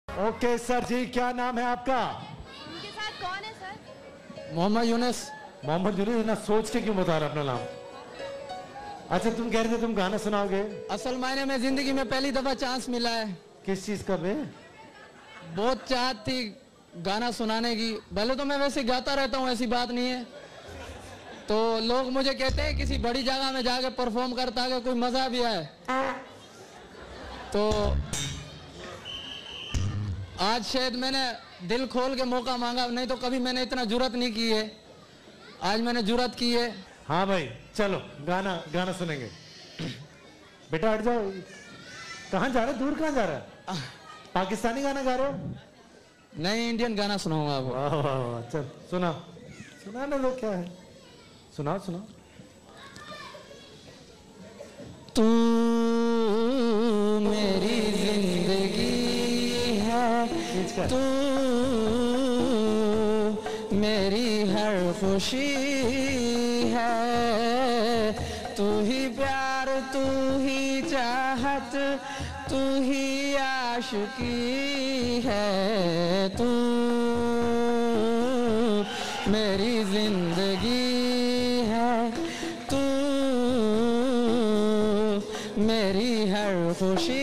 Okay sir जी, क्या नाम है आपका? उनके साथ कौन है सर? मोहम्मद यूनुस। मोहम्मद यूनुस ना सोच के क्यों बता रहे अपना नाम? अच्छा तुम कह रहे थे तुम गाना सुनाओगे? असल मायने में जिंदगी में पहली दफा चांस मिला है। किस चीज का बे? बहुत चाहत थी गाना सुनाने की। भले तो मैं वैसे गाता रहता हूँ, ऐसी बात नहीं है। तो लोग मुझे कहते हैं किसी बड़ी जगह में जाके परफॉर्म करता है कोई मजा भी आए। तो आज शायद मैंने दिल खोल के मौका मांगा, नहीं तो कभी मैंने इतना जुर्रत नहीं की है। आज मैंने जुर्रत की है। हाँ भाई चलो गाना सुनेंगे। बेटा हट जाओ। कहाँ जा रहे? दूर कहाँ जा रहा है? पाकिस्तानी गाना गा रहे हो? नहीं, इंडियन गाना सुनाऊंगा आपको। वाह वाह वाह, चल सुना ना लो, क्या है? सुनाओ। तू मेरी जिंदगी है, तू मेरी हर खुशी है, तू ही प्यार, तू ही चाहत, तू ही आशिकी है, तू मेरी जिंदगी है, तू मेरी हर खुशी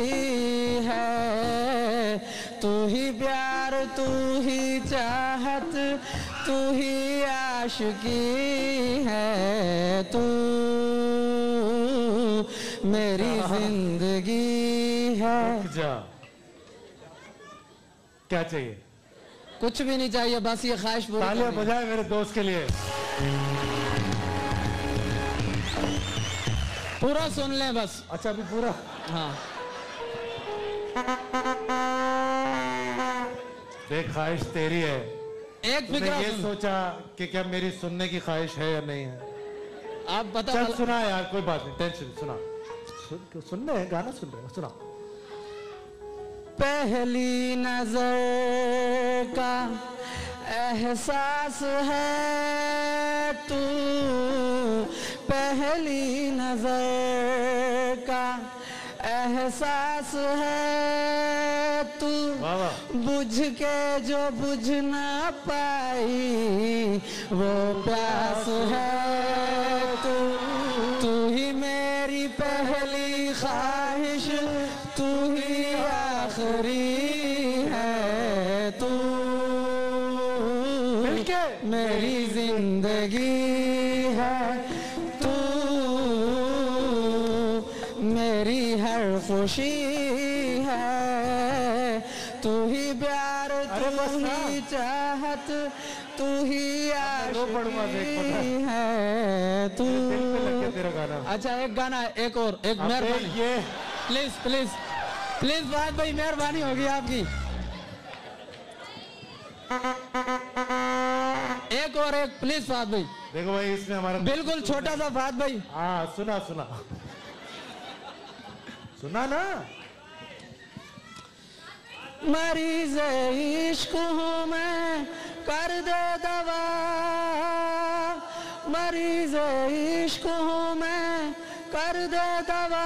है, तू ही प्यार, तू ही चाहत, तू ही आशिकी है, तू मेरी जिंदगी है। क्या चाहिए? कुछ भी नहीं चाहिए, बस ये ख्वाहिश पूरी। तालियां बजाए मेरे दोस्त के लिए। पूरा सुन लें बस। अच्छा अभी पूरा? हाँ। देख ख्वाहिश तेरी है। एक फिक्र ये सोचा कि क्या मेरी सुनने की ख्वाहिश है या नहीं है? आप बता। चल सुना यार, कोई बात नहीं, टेंशन। सुना सुन रहे हैं, गाना सुन रहे हैं, सुना। पहली नजर का एहसास है तू, पहली नजर का एहसास है तू, बुझ के जो बुझ ना पाई वो प्यास है तू, तू ही मेरी पहली ख्वाहिश, तू ही आखिरी है, तू मेरी जिंदगी है, तू मेरी हर खुशी है, तू ही प्यार, तू ही चाहत, तू ही आशिकी है, तू। अच्छा एक गाना, एक और, एक मेहरबानी, प्लीज प्लीज प्लीज बात भाई, मेहरबानी होगी आपकी। एक और, एक प्लीज फात भाई। देखो भाई इसमें हमारा बिल्कुल छोटा सा फात भाई। हाँ सुना ना। मरीज इश्क हूँ मैं, कर दे दवा, मरीज इश्क हूँ मैं, कर दे दवा,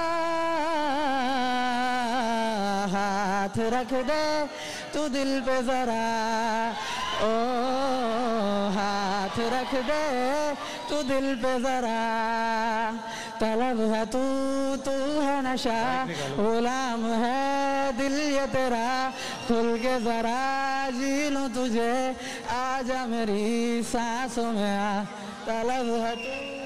हाथ रख दे तू दिल पे जरा, ओ हाथ रख दे तू दिल पे जरा, तलब है तू, तू है नशा, गुलाम है दिल ये तेरा, खुल के जरा जी लूं तुझे, आजा मेरी सांसों में आ, तलब है तू।